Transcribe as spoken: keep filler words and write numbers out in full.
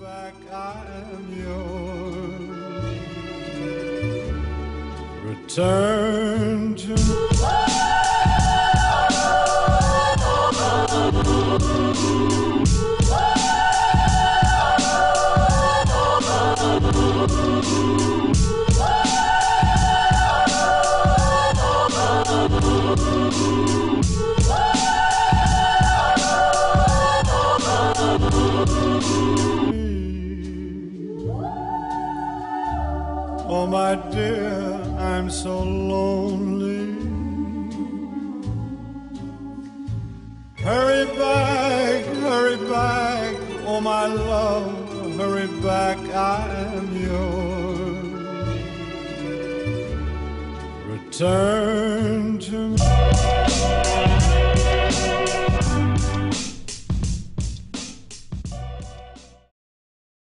back, I am yours. Return to me. Oh, my dear, I'm so lonely. Hurry back, hurry back, oh, my love, hurry back, I am yours. Return